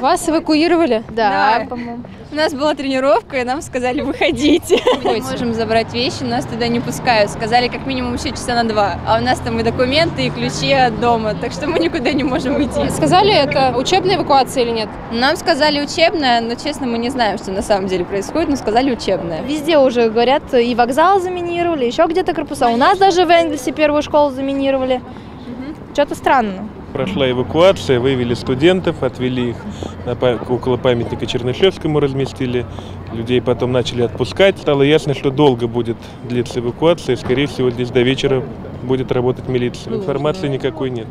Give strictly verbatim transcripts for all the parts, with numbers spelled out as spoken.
Вас эвакуировали? Да, Да. по-моему. У нас была тренировка, и нам сказали, выходите. Мы можем забрать вещи, нас туда не пускают. Сказали, как минимум еще часа на два. А у нас там и документы, и ключи от дома, так что мы никуда не можем уйти. Сказали, это учебная эвакуация или нет? Нам сказали учебная, но, честно, мы не знаем, что на самом деле происходит, но сказали учебная. Везде уже говорят, и вокзал заминировали, еще где-то корпуса. У нас даже в Энгельсе первую школу заминировали. Что-то странно. Прошла эвакуация, вывели студентов, отвели их на па- около памятника Чернышевскому, разместили. Людей потом начали отпускать. Стало ясно, что долго будет длиться эвакуация. Скорее всего, здесь до вечера будет работать милиция. Информации никакой нет.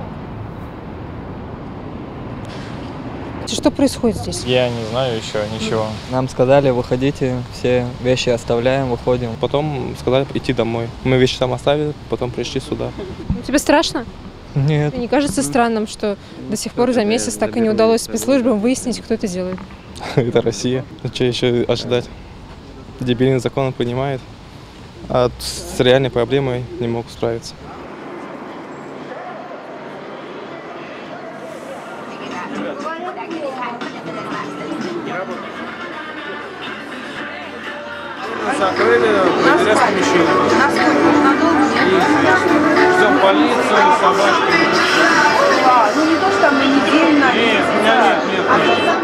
Что происходит здесь? Я не знаю еще ничего. Нам сказали, выходите, все вещи оставляем, выходим. Потом сказали идти домой. Мы вещи там оставили, потом пришли сюда. Тебе страшно? Нет. Не кажется странным, что до сих пор за месяц так и не удалось спецслужбам выяснить, кто это делает? Это Россия. Что еще ожидать? Дебильные законы принимает, а с реальной проблемой не могут справиться. Закрыли, проверяют помещение. Ждем полицию, собачки. Ну не то, что мы недельно. Нет, у меня нет, нет, нет.